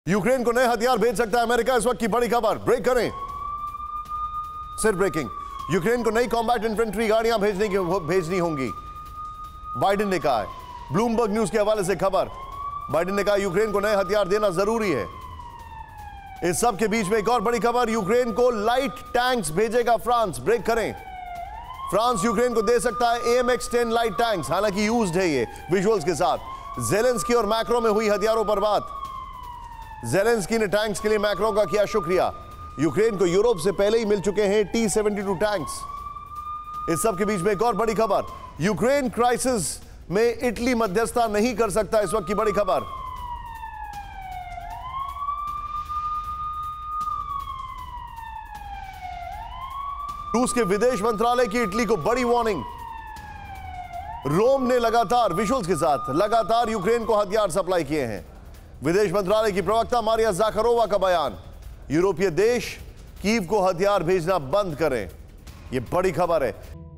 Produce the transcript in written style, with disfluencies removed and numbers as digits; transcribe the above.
Ukraine को नए हथियार भेज सकता है अमेरिका, इस वक्त की बड़ी खबर। ब्रेक करें, सिर्फ ब्रेकिंग। यूक्रेन को नई कॉम्बैट इन्फेंट्री गाड़ियां भेजनी होंगी, बाइडेन ने कहा है। ब्लूमबर्ग न्यूज के हवाले से खबर। बाइडेन ने कहा यूक्रेन को नए हथियार देना जरूरी है। इस सब के बीच में एक और बड़ी खबर, यूक्रेन को लाइट टैंक्स भेजेगा फ्रांस। ब्रेक करें, फ्रांस यूक्रेन को दे सकता है AMX-10 लाइट टैंक्स, हालांकि यूज्ड है ये विजुअल्स के साथ। जेलेंस्की और मैक्रो में हुई हथियारों पर बात। जेलेंस्की ने टैंक्स के लिए मैक्रो का किया शुक्रिया। यूक्रेन को यूरोप से पहले ही मिल चुके हैं T-72 टैंक्स। इस सब के बीच में एक और बड़ी खबर, यूक्रेन क्राइसिस में इटली मध्यस्थता नहीं कर सकता, इस वक्त की बड़ी खबर। रूस के विदेश मंत्रालय की इटली को बड़ी वार्निंग। रोम ने लगातार विजुअल्स के साथ यूक्रेन को हथियार सप्लाई किए हैं। विदेश मंत्रालय की प्रवक्ता मारिया ज़ाखारोवा का बयान, यूरोपीय देश कीव को हथियार भेजना बंद करें। यह बड़ी खबर है।